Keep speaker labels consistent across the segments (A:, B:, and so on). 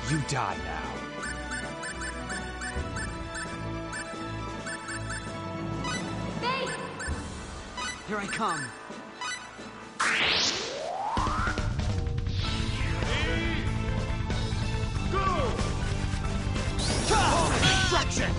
A: You die now.
B: Faith!
C: Here I come.
A: Go! Destruction!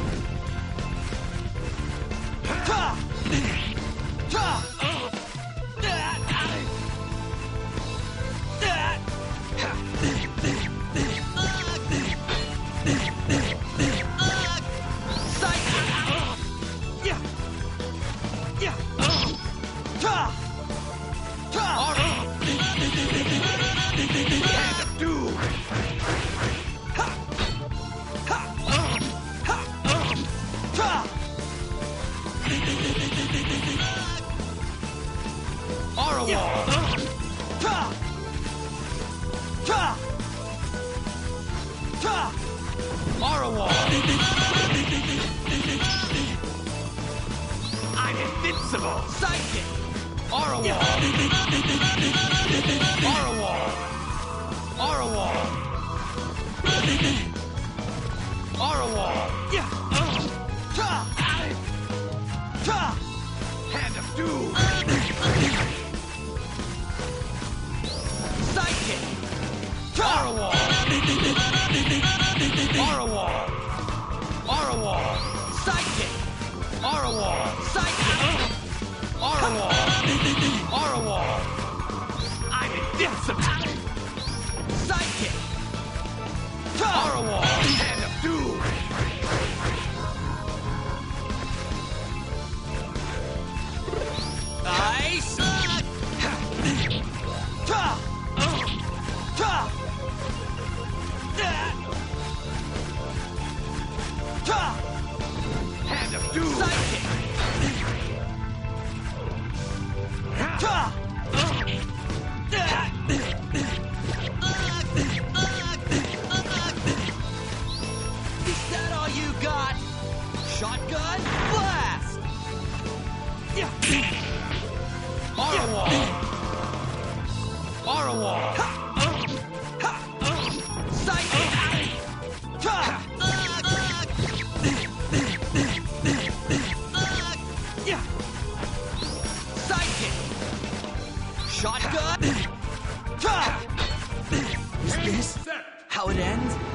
A: I'm invincible! Psychic! Orawall! Orawall! Orawall! Orawall! Hand of Doom! Psychic! Orawall! Orawall! Orawall! Psychic! Orawall! Psychic! Orawall! Orawall! I'm invincible! Psychic! Orawall! Hand of Doom! Ice! Hand of Doom! Psychic! Is that all you got? Shotgun blast! Orawall! Orawall! Psychic! Psychic! Shotgun! Is this how it ends?